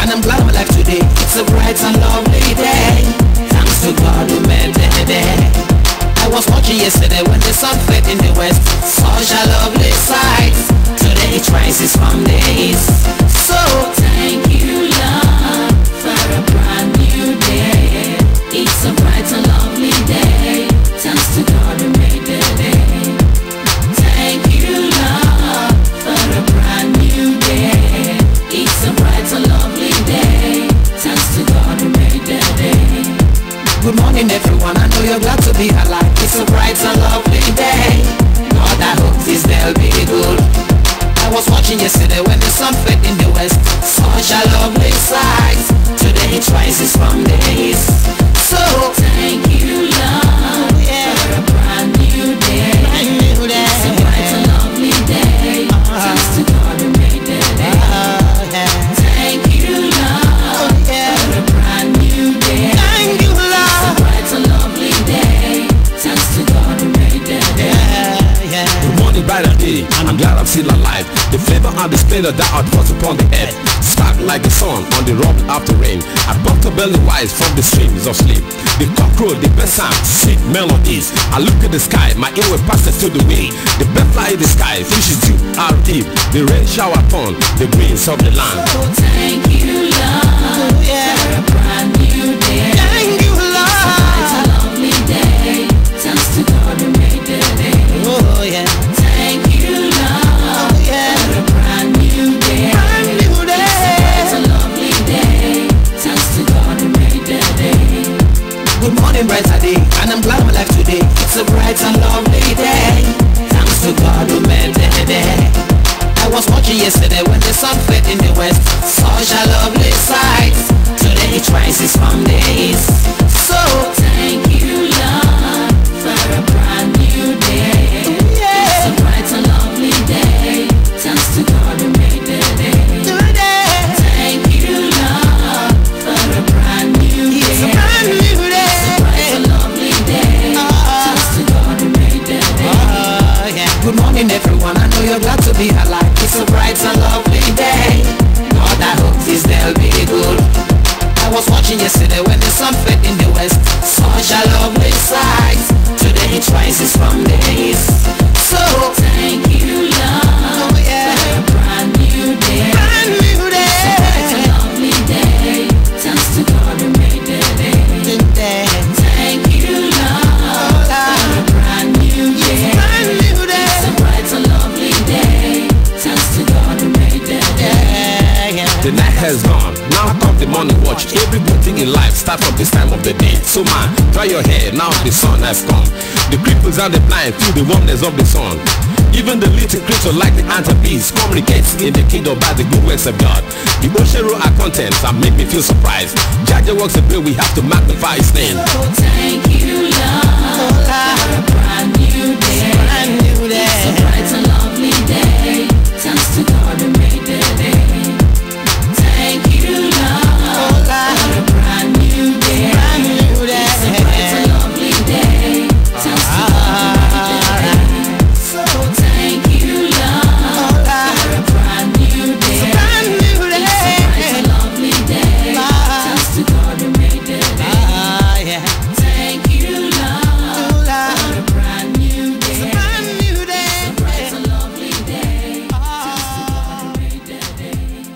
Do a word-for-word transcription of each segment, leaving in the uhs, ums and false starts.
and I'm glad I'm alive today. It's a bright and lovely day. Thanks to God who made the day. I was watching yesterday when the sun set in the west. Such a lovely sight. Today it rises from the east. So thank you, Lord, for a brand new day. It's a bright and lovely day. Thanks to God who made the day. Thank you, Lord, for a brand new day. It's a bright and lovely day. Thanks to God who made the day. Good morning everyone, I know you're glad to be alive. It's a bright and lovely day. God, I hope this day will be good. I was watching yesterday when the sun set in the west. Such a lovely sight. Today it rises from the east. So thank you, Lord, yeah, for a brand new day. Brand new day. It's a bright and lovely day. Uh-huh. Thanks to God who made the day. Uh-huh, yeah. Thank you, Lord, oh, yeah, for a brand new day. Thank you, Lord. It's a bright and lovely day. Thanks to God who made the day. Yeah, yeah. Good morning, brighter day, and I'm glad I'm still alive. The flavor and the splendor that outpours upon the earth, spark like the sun on the rock after rain. I bumped a belly wise from the streams of sleep. The cockroach, the best sound, sweet melodies. I look at the sky, my ear will pass it to the wind. The bird fly in the sky, fishes deep, are deep. The rain shower upon the greens of the land. So thank you, Lord, oh, yeah, for a brand new day. Thank you, Lord. It's a lovely day. Thanks to God who made the day. Oh yeah. Thank you, Lord, oh, yeah, for a brand new day. Brand new day. It's a lovely day. Thanks to God who made the day. Good morning, brighter day, and I'm glad I'm alive today. It's a bright and lovely day. Thanks to God who made the day. I was watching yesterday when the sun set in the west. Such a lovely sight. Today it rises from the east. So thank you, Lord, for a brand new day. Yeah. It's a bright and lovely day. Thanks to God who made the day. Today. Thank you, Lord, for a brand new day. It's a brand new day. It's a bright and lovely day. Uh-huh. Thanks to God who made the day. Uh, yeah. Good morning everyone, I know you're glad to be alive. It's a bright and lovely day. God, I hope this day will be good. I was watching yesterday when the sun set in the west. Such a lovely sight. Today it rises from the east. So thank you, Lord, oh, yeah, for a brand new day. Brand new day. It's a bright and lovely day. Thanks to God who made the day. Today. Thank you, Lord, oh, for a brand new day. Brand new day. It's a bright and lovely day. Thanks to God who made the day. Yeah, yeah. The night has gone, now come the morning watch. Every good thing in life starts from this time of the day. So man, dry your hair, now the sun has come. The cripples and the blind feel the warmness of the sun. Even the little creature like the ant and bees communicates in the kingdom by the good works of God. The ocean roll our contents and make me feel surprised. Jaja works a bill, we have to magnify his name. So thank you, Lord, for a brand new day. Brand new day. It's a bright and lovely day. Thanks to God who made the day. Thank you, Lord, for a brand new day. Brand new day. It's a bright and lovely day. Thanks to God who made the day. So thank you, Lord, for a brand new day. Brand new day. It's a bright and lovely day. Thanks to God who made the day. Thank you, Lord, for a brand new day. Brand new day. It's a bright and lovely day. Thanks to God who made the day.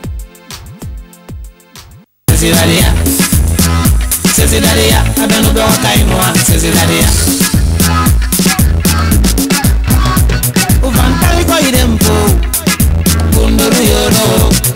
Cezidaria, Cezidaria, I don't know what I know. Cezidaria. Uvantali kwa idempo, kundoru yoro.